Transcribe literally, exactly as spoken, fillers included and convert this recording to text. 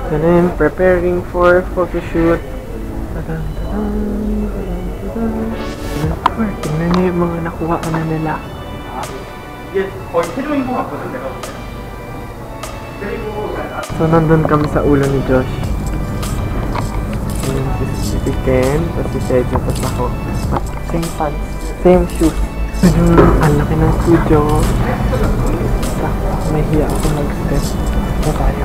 Ganun, preparing for photoshoot. Tadam, tadam, tadam, tadam. Tingnan niyo yung mga nakuha ka na nila. 이게 거의 최종인 것 같거든, 내가 볼 때. 그리고 So, nandun kami sa ulo ni Josh. Yung si si Ken, tapos si Ted, tapos ako. Same pants, same shoes. Ang laki ng studio. May hiya ako mag-step. Bye-bye.